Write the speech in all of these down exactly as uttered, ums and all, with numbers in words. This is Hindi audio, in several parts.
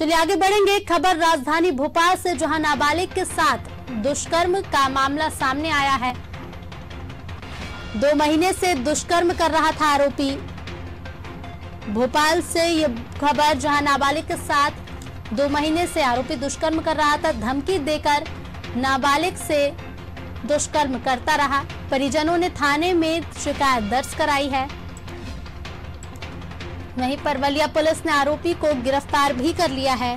चलिए आगे बढ़ेंगे। खबर राजधानी भोपाल से, जहां नाबालिग के साथ दुष्कर्म का मामला सामने आया है। दो महीने से दुष्कर्म कर रहा था आरोपी। भोपाल से ये खबर, जहां नाबालिग के साथ दो महीने से आरोपी दुष्कर्म कर रहा था। धमकी देकर नाबालिग से दुष्कर्म करता रहा। परिजनों ने थाने में शिकायत दर्ज कराई है। वहीं परवलिया पुलिस ने आरोपी को गिरफ्तार भी कर लिया है।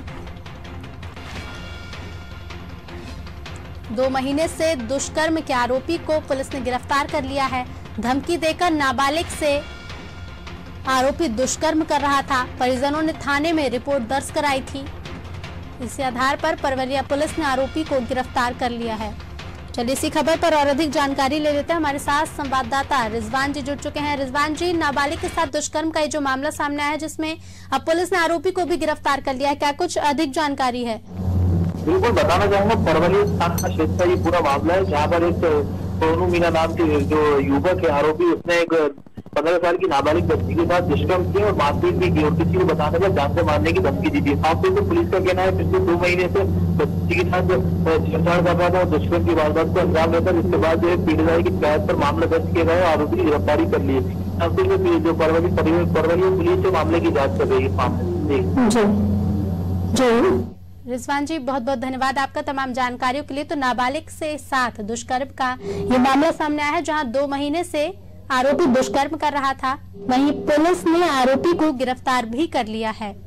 दो महीने से दुष्कर्म के आरोपी को पुलिस ने गिरफ्तार कर लिया है। धमकी देकर नाबालिग से आरोपी दुष्कर्म कर रहा था। परिजनों ने थाने में रिपोर्ट दर्ज कराई थी। इसी आधार पर परवलिया पुलिस ने आरोपी को गिरफ्तार कर लिया है। चलिए इसी खबर पर और अधिक जानकारी ले लेते हैं। हमारे साथ संवाददाता रिजवान जी जुड़ चुके हैं। रिजवान जी, नाबालिग के साथ दुष्कर्म का ये जो मामला सामने आया है, जिसमें अब पुलिस ने आरोपी को भी गिरफ्तार कर लिया है, क्या कुछ अधिक जानकारी है? बिल्कुल बताना चाहूंगा, परवलिया थाना क्षेत्र का ये पूरा मामला है, जहाँ पर एक सोनू मीना नाम के जो युवक है आरोपी, उसने एक पंद्रह साल की नाबालिग बच्ची के साथ दुष्कर्म किया और मारपीट भी की और किसी को बताने पर जान से मारने की धमकी दी थी। साथ ही पुलिस का कहना है पिछले दो महीने से बच्ची के साथ छेड़छाड़ कर रहा था और दुष्कर्म की वारदात को अंजाम देता। इसके बाद जो है पीड़िता की शिकायत पर मामला दर्ज किया गया, आरोपी की गिरफ्तारी कर ली है। जो परवलिया परवलिया पुलिस जो मामले की जाँच कर रही है मामले। रिजवान जी, बहुत बहुत धन्यवाद आपका तमाम जानकारियों के लिए। तो नाबालिग से साथ दुष्कर्म का ये मामला सामने आया है, जहां दो महीने से आरोपी दुष्कर्म कर रहा था। वहीं पुलिस ने आरोपी को गिरफ्तार भी कर लिया है।